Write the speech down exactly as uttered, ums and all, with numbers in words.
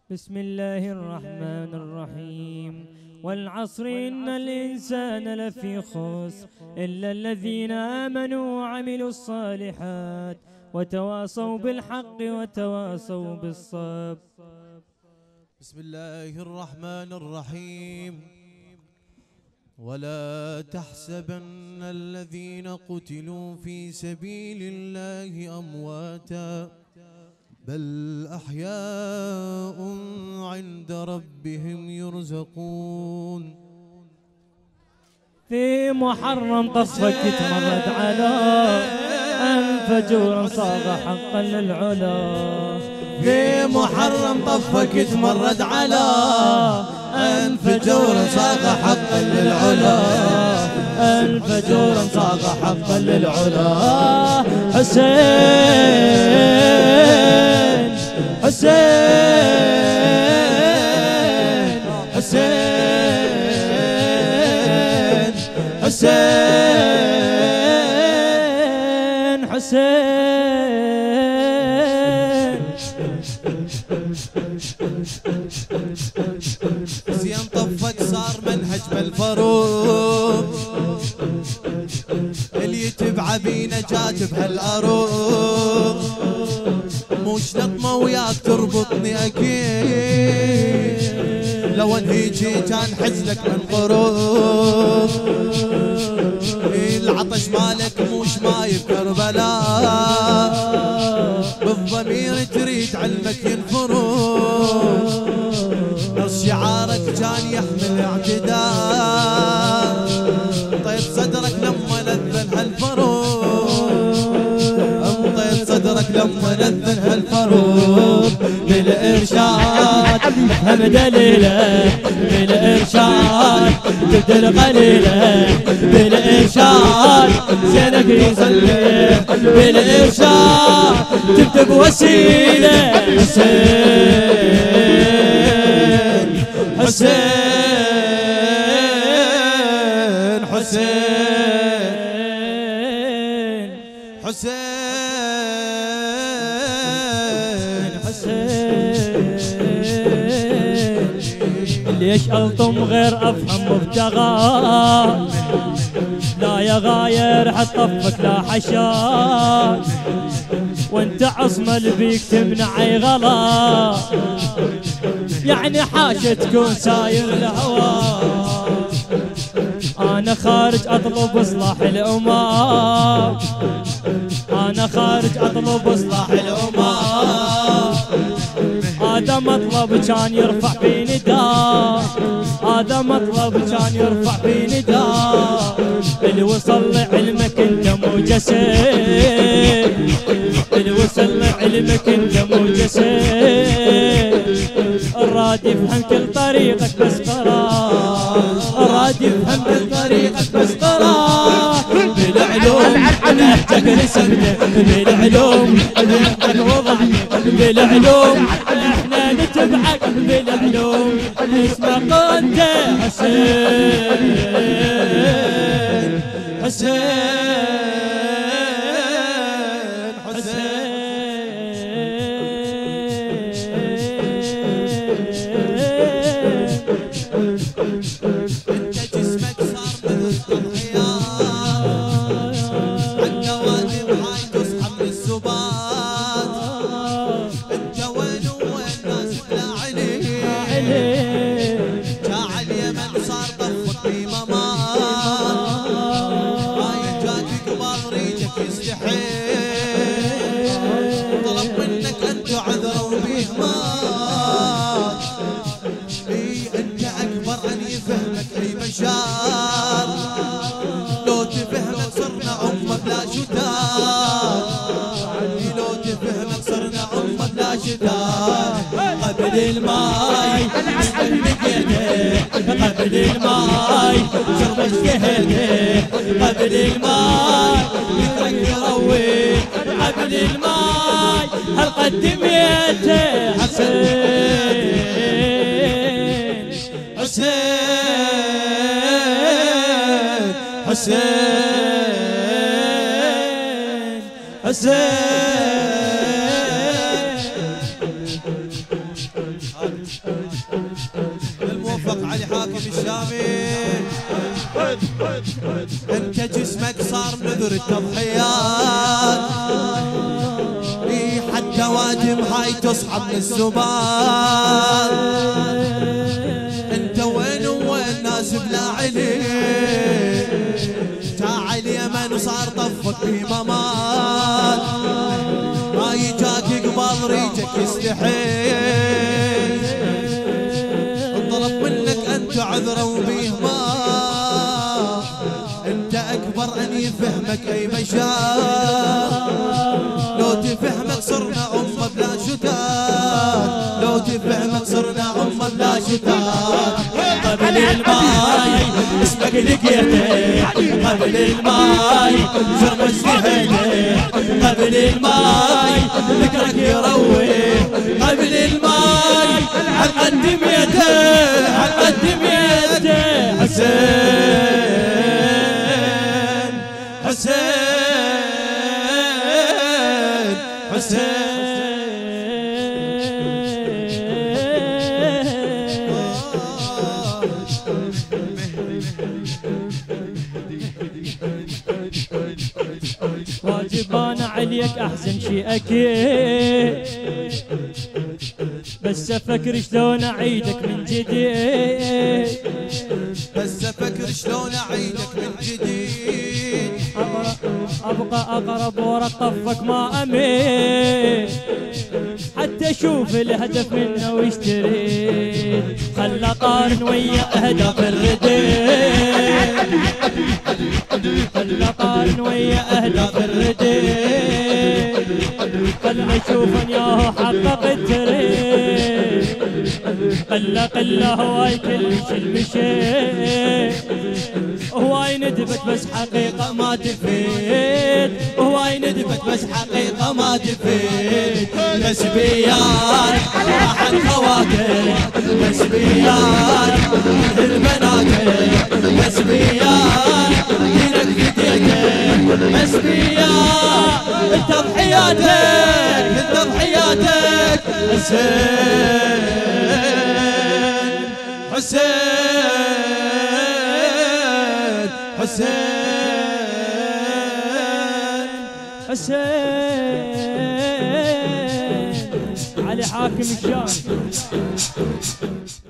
بسم الله الرحمن الرحيم. والعصر إن الإنسان لفي خسر إلا الذين آمنوا وعملوا الصالحات وتواصوا بالحق وتواصوا بالصبر. بسم الله الرحمن الرحيم. ولا تحسبن الذين قتلوا في سبيل الله أمواتا بل أحياء عند ربهم يرزقون. في محرم طفك تمرد على أنف جور صاغ حقا للعلا. في محرم طفك تمرد على أنف جور صاغ حقا للعلا. أنف جور صاغ حقا للعلا. حسين حسين حسين حسين حسين. زين طفك صار منهج بالفروق اللي يتبع بنجاة بهالأروق. موش لطمة وياك تربطني أكيد لو انهيجي كان حزلك من قروب. العطش مالك موش ماي بكربلاء بالضمير تريد علمك ينفروض. نص شعارك كان يحمل اعتداء طيب صدرك لما نذن هالفروض. طيب صدرك لما نذن هالفروض. بالإرشاد افهم دليله بالإرشاد تبدل قليله. بالإرشاد زينك يصلي بالإرشاد تكتب وسيله. حسين حسين حسين حسين حسين. ليش ألطم غير أفهم مبتغى لا يا غاير حط طفك لا حشاك وانت عصمة البيك تمنعي غلا. يعني حاشا تكون ساير الهوى أنا خارج أطلب إصلاح الأمة. أنا خارج أطلب إصلاح الأمة. هذا مطلب كان يرفع في نداء. هذا مطلب كان يرفع في نداء. اللي وصل لعلمك انت مو جسد. اللي وصل لعلمك انت مو جسد. الراد يفهم كل طريقك بس قرار. الراد يفهم كل طريقك بس قرار. بالعلوم نهجك رسمته. بالعلوم نهجك وضعته. بالعلوم احنا نتبعك. بالعلوم اسمك انت حسين حسين حسين. انت جسمك صار من التضحيات عند واجب هاي تصحى من السبات. انت وين وين ناس لا عليك جاع اليمن صار طفك بممات. هاي جاك قبال ريجك يستحيل طلب منك انت عذر وبيهمات. اي انت اكبر ان يفهمك اي بشار لو تفهمك صرنا امه بلا شتات. لو تفهمك صرنا امه بلا شتات. قبل الماي لقيته قبل الماي شربت شهيته. قبل الماي يترك يروي. قبل الماي هل قدميته. حسين حسين حسين حسين. الموفق علي حاكم الشامي. انت جسمك صار نذر التضحيات، حتى واجم هاي تصحى من الزبان. انت وين وين ناس بلا علي، تاع اليمن وصار طفك بممات. ما يجاك قبل ريجك يستحيل، انطلب منك انت عذره وبيه ما. انت اكبر ان يفهمك اي بشار، لو تفهمك صرنا امه بلا شتات، لو تفهمك صرنا امه بلا شتات. قبل الماي اسمك لقيته، قبل الماي جرم اجتهده، قبل الماي ذكرك يروي، قبل الماي حنقدم يده، حنقدم يده. حسين حسين حسين واجب انا عليك احزن شي اكيد، بس افكر شلون اعيدك من جديد، بس افكر شلون اعيدك من جديد. ابقى اقرب ورا طفك ما اميل، حتى اشوف الهدف منه وش تريد. خلى قارن ويا اهداف الرديد، خلى قارن ويا اهداف الرديد. خلى اشوف ان ياهو حقق التريد، قله قله هواي كلش المشيت. هواي ندبت بس حقيقة ما تفيد، هواي ندبت بس حقيقة ما تفيد. بس بياك راح الخواطر، بس بياك البناتك، بس بياك دينك بديتك، بس بياك انت بحياتك، انت بحياتك. حسين حسين حسين حسين علي حاكم الشام.